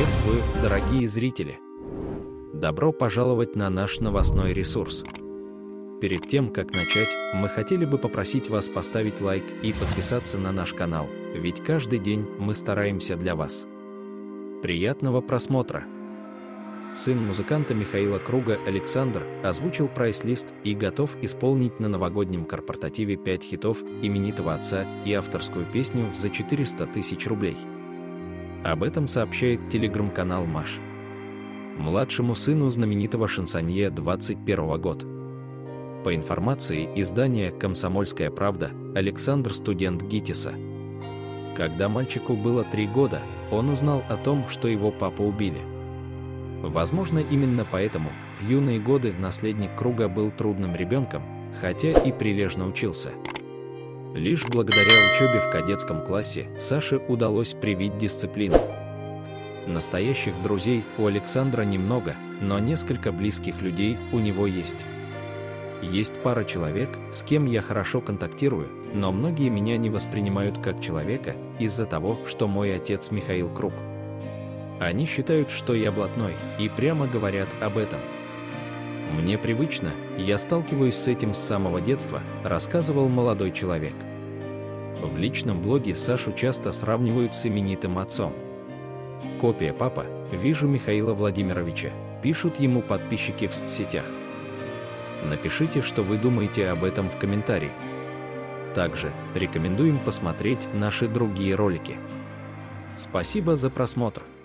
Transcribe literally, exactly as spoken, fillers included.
Приветствую, дорогие зрители! Добро пожаловать на наш новостной ресурс. Перед тем, как начать, мы хотели бы попросить вас поставить лайк и подписаться на наш канал, ведь каждый день мы стараемся для вас. Приятного просмотра! Сын музыканта Михаила Круга Александр озвучил прайс-лист и готов исполнить на новогоднем корпоративе пять хитов именитого отца и авторскую песню за четыреста тысяч рублей. Об этом сообщает телеграм-канал Маш. Младшему сыну знаменитого шансонье двадцать первого года. По информации издания «Комсомольская правда», Александр – студент ГИТИСа. Когда мальчику было три года, он узнал о том, что его папу убили. Возможно, именно поэтому в юные годы наследник Круга был трудным ребенком, хотя и прилежно учился. Лишь благодаря учебе в кадетском классе Саше удалось привить дисциплину. Настоящих друзей у Александра немного, но несколько близких людей у него есть. Есть пара человек, с кем я хорошо контактирую, но многие меня не воспринимают как человека из-за того, что мой отец Михаил Круг. Они считают, что я блатной, и прямо говорят об этом. Мне привычно, я сталкиваюсь с этим с самого детства, рассказывал молодой человек. В личном блоге Сашу часто сравнивают с именитым отцом. Копия папа, вижу Михаила Владимировича, пишут ему подписчики в соцсетях. Напишите, что вы думаете об этом в комментарии. Также рекомендуем посмотреть наши другие ролики. Спасибо за просмотр.